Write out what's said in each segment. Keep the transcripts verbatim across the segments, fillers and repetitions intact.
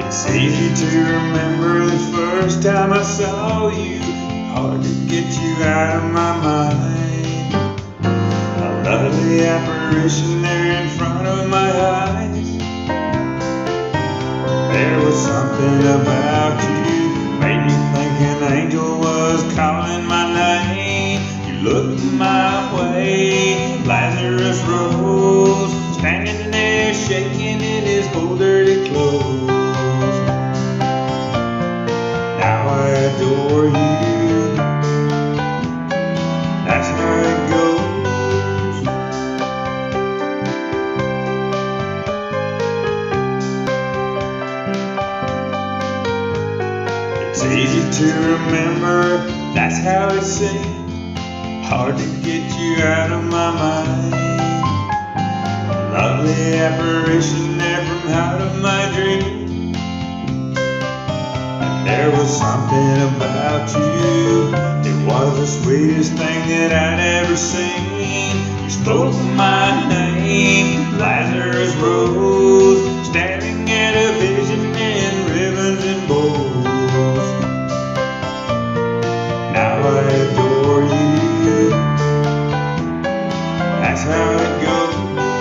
It's easy to remember the first time I saw you, hard to get you out of my mind. A lovely apparition there in front of my eyes. There was something about you, made me think an angel was calling my name. You looked my way, Lazarus rose, standing there shaking in his old dirty clothes. Now I adore you, that's how it goes. It's easy to remember, that's how it seems, hard to get you out of my mind. Lovely apparition there from out of my dreams. And there was something about you, it was the sweetest thing that I'd ever seen. You spoke my name, Lazarus rose, staring at a vision in ribbons and bows. Now I adore you, that's how it goes.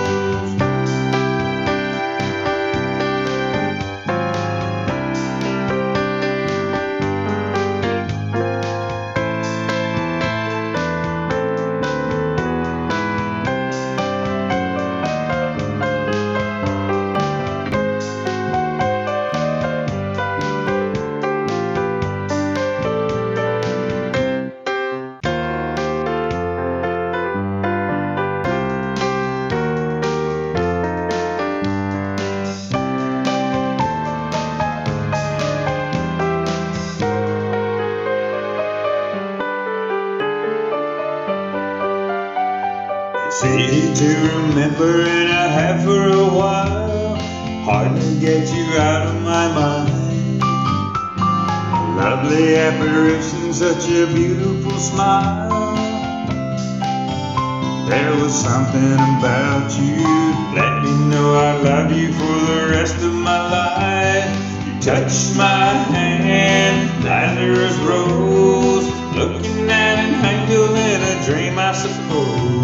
It's easy to remember and I have for a while, hard to get you out of my mind. A lovely apparition, such a beautiful smile. There was something about you, let me know I love you for the rest of my life. You touched my hand, Lazarus rose, looking at an angel in a dream I suppose.